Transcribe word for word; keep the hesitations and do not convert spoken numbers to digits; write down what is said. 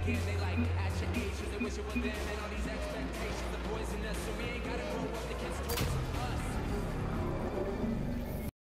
again. They like at your age, 'cause they wish it were them. And all these expectations, the boy